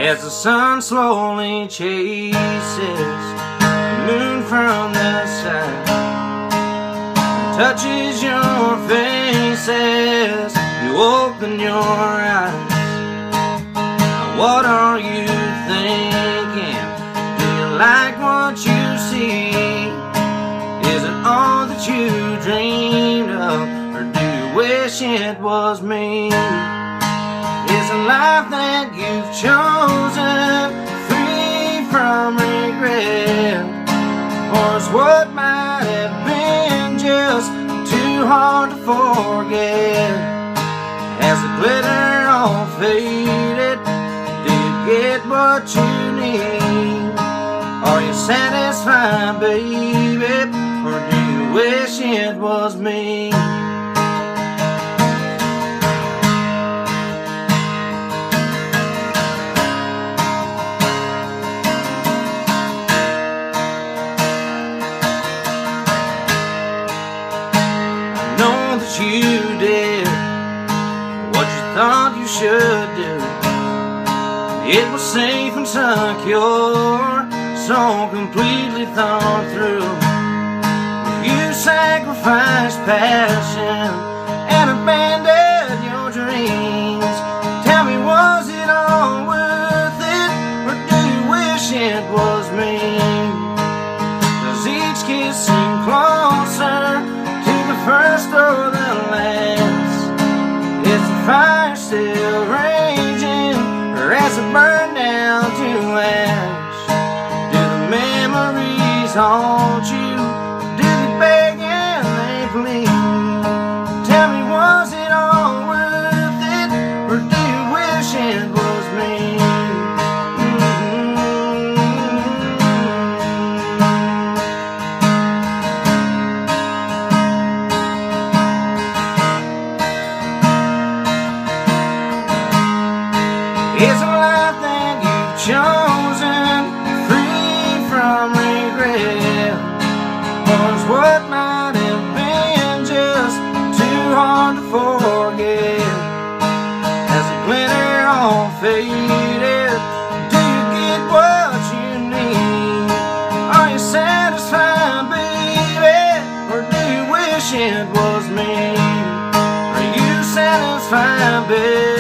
as the sun slowly chases the moon from the south, touches your face as you open your eyes. What are you thinking? Do you like what you see? Is it all that you dreamed of, or do you wish it was me? Is a life that you've chosen free from regret, or is what might have been just too hard to forget? Has the glitter all faded? Do you get what you need? Are you satisfied, baby, or do you wish it was me? You did what you thought you should do. It was safe and secure, so completely thought through. You sacrificed passion and abandoned your dreams. Tell me, was it all worth it, or do you wish it was me? Does each kiss seem closer to the first or the last? Is the fire still raging, or has it burned down to ash? Do the memories haunt you? Do they beg and they plead? Tell me, was it all worth it, or do you wish it was me? Is a life that you've chosen free from regret, or is what might have been just too hard to forget? Has the glitter all faded? Do you get what you need? Are you satisfied, baby, or do you wish it was me? Are you satisfied, baby?